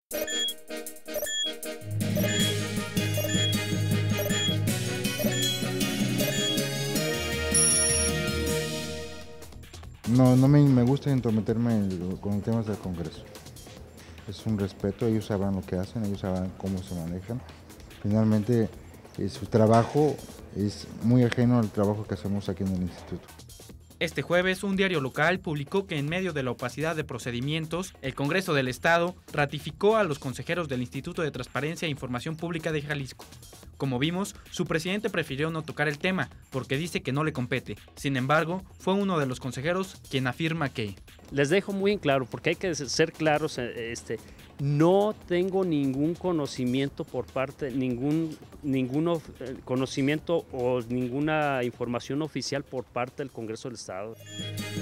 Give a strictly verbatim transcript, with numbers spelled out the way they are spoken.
No, no me, me gusta entrometerme en- con temas del Congreso. Es un respeto, ellos sabrán lo que hacen, ellos sabrán cómo se manejan. Finalmente, eh, su trabajo es muy ajeno al trabajo que hacemos aquí en el instituto. Este jueves, un diario local publicó que en medio de la opacidad de procedimientos, el Congreso del Estado ratificó a los consejeros del Instituto de Transparencia e Información Pública de Jalisco. Como vimos, su presidente prefirió no tocar el tema porque dice que no le compete. Sin embargo, fue uno de los consejeros quien afirma que les dejo muy en claro, porque hay que ser claros, este, no tengo ningún conocimiento por parte, ningún, ningún conocimiento o ninguna información oficial por parte del Congreso del Estado.